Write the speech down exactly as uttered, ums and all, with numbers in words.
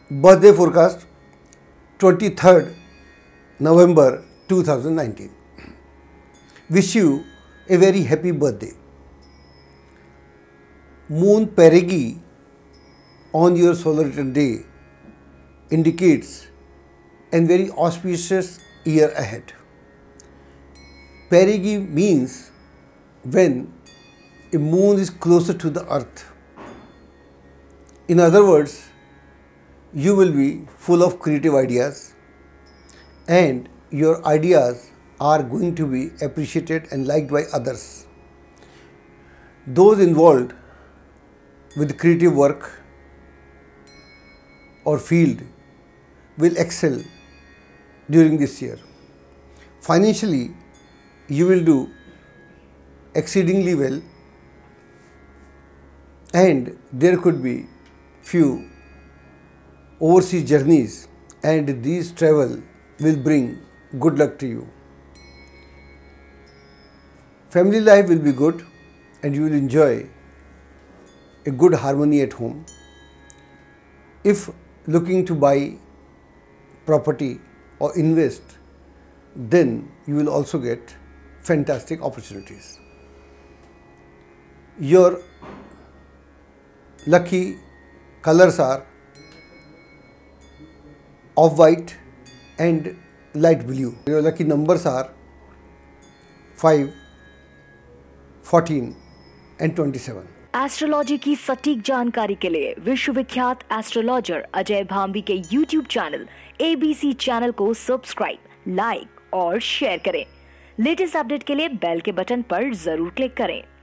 Birthday forecast twenty-third November two thousand nineteen. Wish you a very happy birthday. Moon perigee on your solar return day indicates a very auspicious year ahead. Perigee means when a moon is closer to the earth. In other words, you will be full of creative ideas and your ideas are going to be appreciated and liked by others. Those involved with creative work or field will excel during this year. Financially, you will do exceedingly well, and there could be few overseas journeys, and these travel will bring good luck to you. Family life will be good and you will enjoy a good harmony at home. If looking to buy property or invest, then you will also get fantastic opportunities. Your lucky colors are off-white and light blue. Your lucky numbers are five, fourteen and twenty-seven. Astrology की सटीक जानकारी के लिए विश्वविख्यात astrologer Ajay Bhambi के YouTube channel ABC channel को subscribe, like और share करें। लेटेस्ट अपडेट के लिए बेल के बटन पर जरूर क्लिक करें।